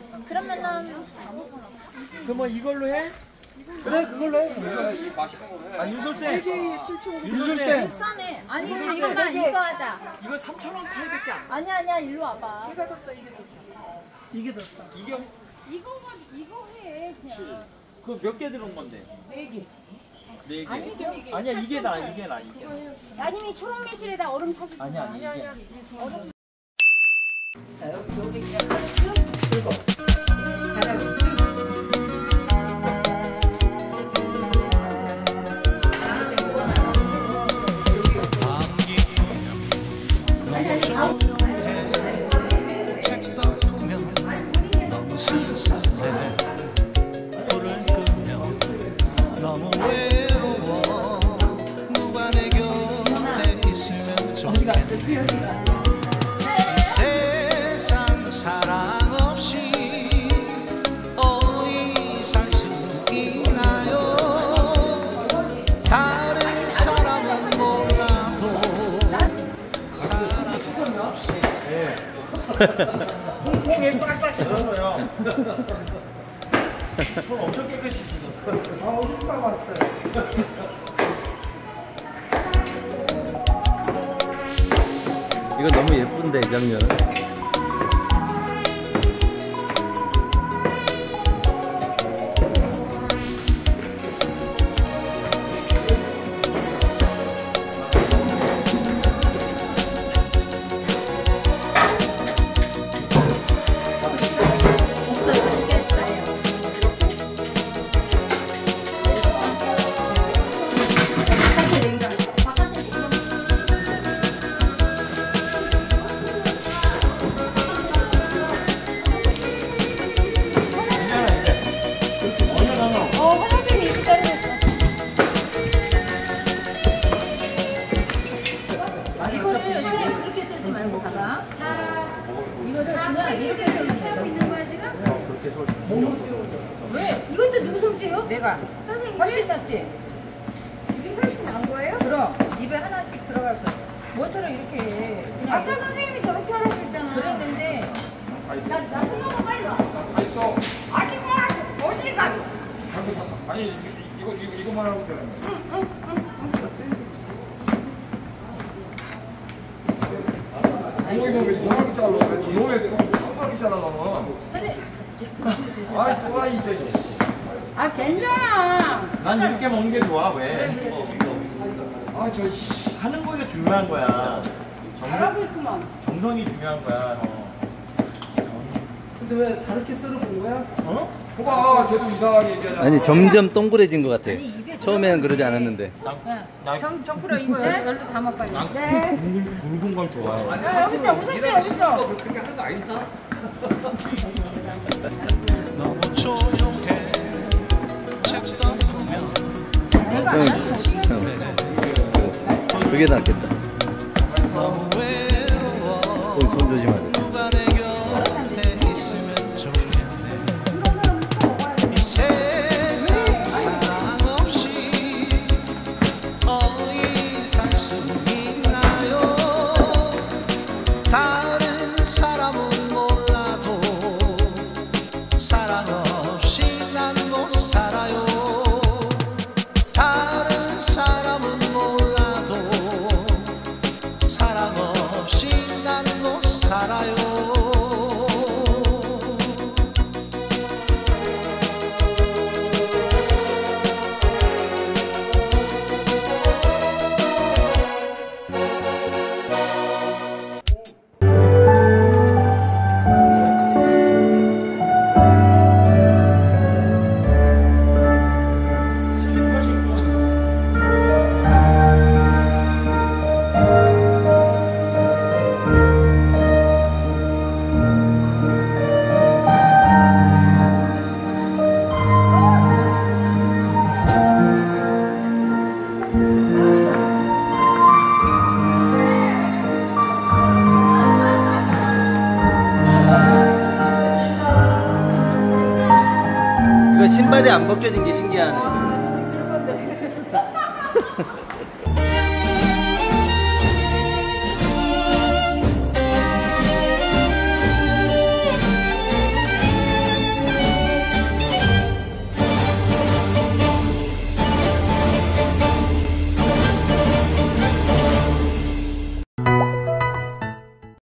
그러면은 그럼 뭐 이걸로 해? 그래 그걸로 해. 아 유솔쌤. 유술쌤. 비싸네. 아니 잠깐만 이거 하자. 이거 3,000원 차이밖에 안. 아니야 일로 와봐. 이게 더 싸, 이게 더 싸. 이게 더 싸. 이게 이거 해 그냥. 그 몇 개 들은 건데? 4개. 4개. 아니야 이게 나. 아니면 초록 매실에다 얼음 타기. 아니야 이게. 자 여기 그냥 쓱 들고 바닥을 쓱. 책도 보면 너무 수상해. 불을 끄면 너무 외로워. 누가 내 곁에 있으면 좋겠네. 이 세상 사랑 없이 어디 살 수 있나요? 다른 사람은 몰라도 사랑 없이. 콩콩에 싹싹 들어서요. 손 엄청 깨끗이 씻었어. 아 오줌 싸고 왔어요. 이거 너무 예쁜데 이 장면. 이거를 그냥 이렇게 썰면 하고 있는 거야 지금? 왜? 이것도 누구 솜씨예요? 내가 선생님 훨씬 낫지? 이게 훨씬 나은 거예요? 그럼 입에 하나씩 들어갈 거야. 뭐처럼 이렇게 해. 그냥 아까 선생님이 저렇게 하라고 했잖아. 그랬는데 나 생각만 빨리 와. 있어. 아니 뭐 어딜 가? 아니 이거만 하고 되는 거야. 이거 왜 이상하게 잘라? 이거에 깜빡이 잘라 너는. 선생님. 아 또라이 이제. 아 괜찮아. 난 이렇게 먹는 게 좋아. 왜? 아저 하는 거가 중요한 거야. 잘하고 있구만. 정성이 중요한 거야. 근데 왜 다르게 썰어본 거야? 어? 봐봐 쟤도 이상하게 얘기하잖아. 아니 점점 동그래진 것 같아. 처음에는 그러지 않았는데. 나 정프로 이거 열로 담아 빨리. 네. 굵은 걸 좋아해. 야, 여기 있어. 우선 여기 있어. 너무 조용해. 책도 보면 그게 낫겠다. 너무 외로워. 손 조심하자. 누가 내 곁에 있으면 좋겠네. 이 세상 사랑 없이 어디 살 수 있나요? 다른 사람은 몰라도 사랑 없이 난 못 살아요. 다른 사람은 몰라도 사랑 없이 난 못 살아요. 슬리퍼 신고. 이거 신발이 안 벗겨진 게 신기하네.